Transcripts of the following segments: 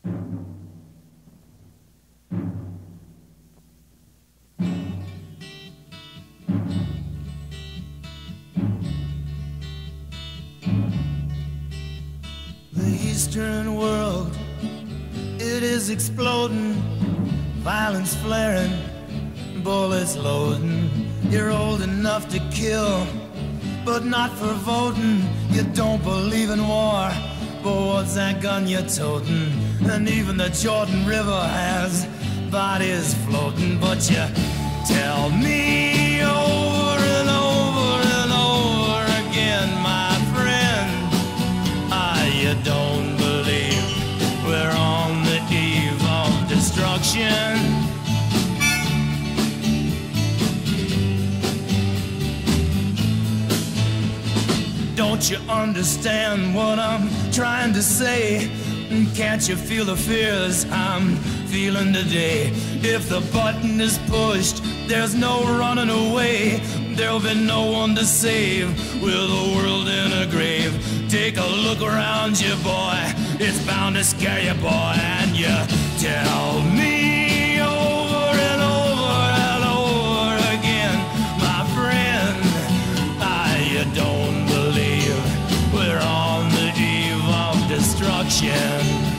The Eastern world, it is exploding, violence flaring, bullets loading. You're old enough to kill, but not for voting. You don't believe in war, but what's that gun you're toting? And even the Jordan River has bodies floating. But you tell me over and over and over again, my friend, you don't believe we're on the eve of destruction. Don't you understand what I'm trying to say? Can't you feel the fears I'm feeling today? If the button is pushed, there's no running away. There'll be no one to save with the world in a grave. Take a look around you, boy, it's bound to scare you, boy. And you tell me over and over and over again, my friend, you don't believe we're on the eve of destruction.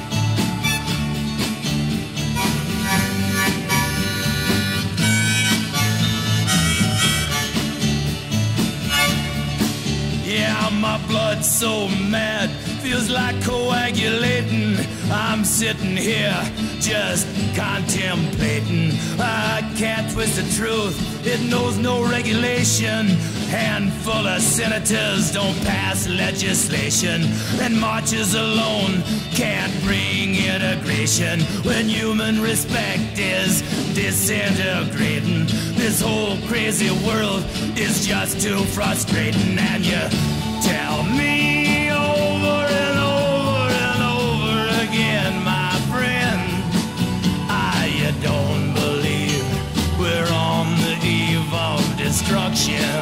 Yeah, my blood's so mad, feels like coagulating. I'm sitting here just contemplating. I can't twist the truth, it knows no regulation. Handful of senators don't pass legislation, and marches alone can't bring integration. When human respect is disintegrating, this whole crazy world is just too frustrating. And you tell me over and over and over again, my friend, you don't believe we're on the eve of destruction.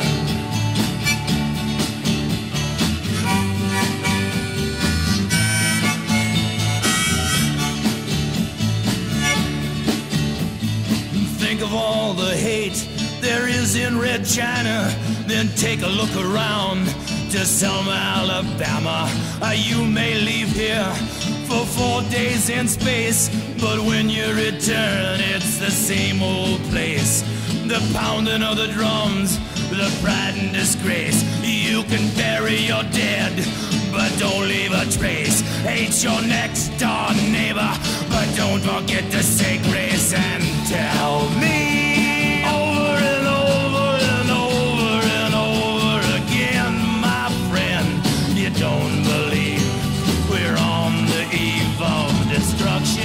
Think of all the hate there is in Red China, then take a look around to Selma, Alabama. You may leave here for 4 days in space, but when you return, it's the same old place. The pounding of the drums, the pride and disgrace. You can bury your dead, but don't leave a trace. Hate your next door neighbor, but don't forget to say grace. And tell me over and over and over and over again, my friend, you don't believe we're on the eve of destruction.